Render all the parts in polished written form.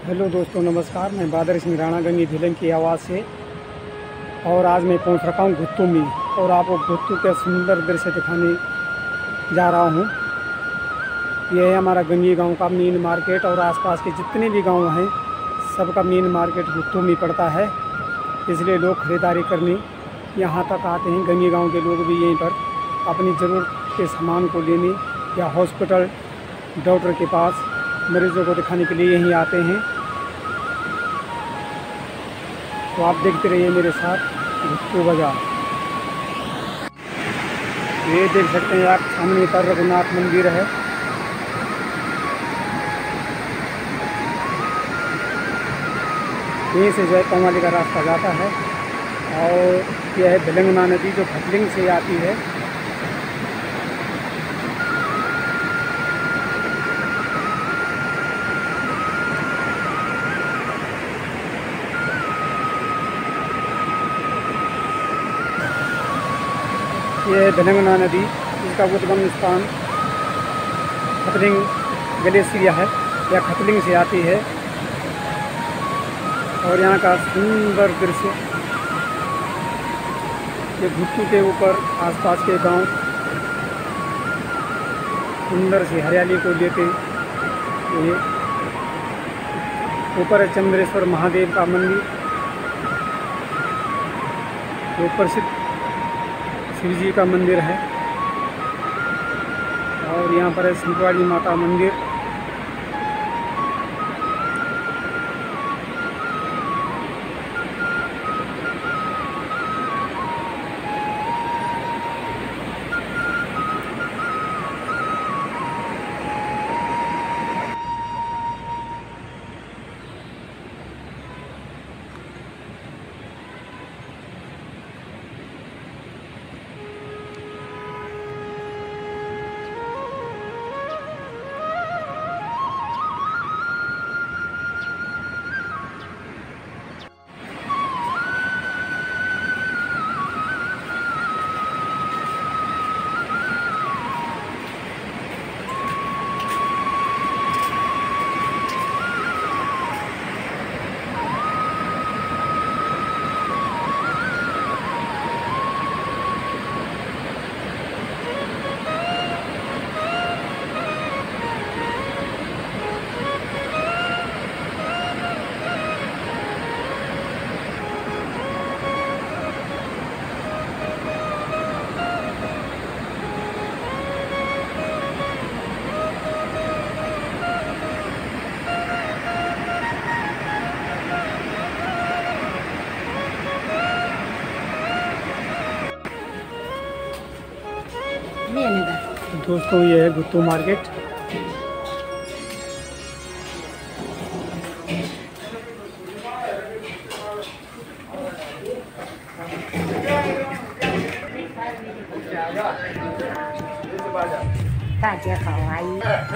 Hello दोस्तों, नमस्कार। मैं बहादुर सिंह राणा गंगी भिलन की आवाज़ से, और आज मैं पहुंच रखा हूं घुत्तू में, और आपको घुत्तू के सुंदर दृश्य दिखाने जा रहा हूं। यह है हमारा गंगी गांव का मेन मार्केट, और आसपास के जितने भी गांव हैं सबका मेन मार्केट घुत्तू में पड़ता है। इसलिए लोग ख़रीदारी करने यहाँ तक आते हैं। गंगी गाँव के लोग भी यहीं पर अपनी ज़रूरत के सामान को लेने या हॉस्पिटल, डॉक्टर के पास मरीजों को दिखाने के लिए यहीं आते हैं। तो आप देखते रहिए मेरे साथ घुत्तू बाजार। ये देख सकते हैं आप, सामने पर रघुनाथ मंदिर है। यहीं से जो है कोमाली का रास्ता जाता है, और यह है भिलंगना नदी जो खतलिंग से आती है। यह है भिलंगना नदी, जिसका उद्गम स्थान खतलिंग ग्लेशियर है या खतलिंग से आती है। और यहाँ का सुंदर दृश्य, ये घुत्तू के ऊपर आसपास के गांव सुंदर सी हरियाली को लेते हुए। ऊपर है चंद्रेश्वर महादेव का मंदिर, जो प्रसिद्ध शिव जी का मंदिर है। और यहाँ पर है सिंधवाड़ी माता मंदिर। दोस्तों, ये है घुत्तू मार्केट। ताजा खवाई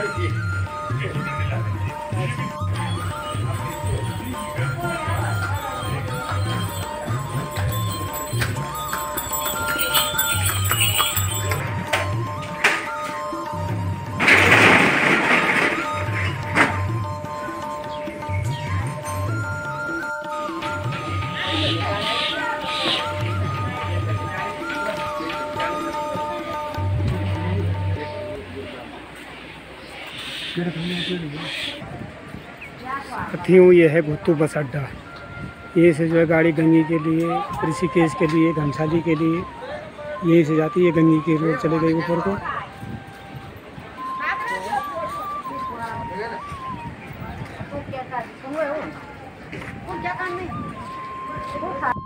हूँ। ये है घुत्तू बस अड्डा। यहीं से जो है गाड़ी गंगी के लिए, ऋषिकेश के लिए, घनसाली के लिए यहीं से जाती है। गंगी की रोड चले गई ऊपर को।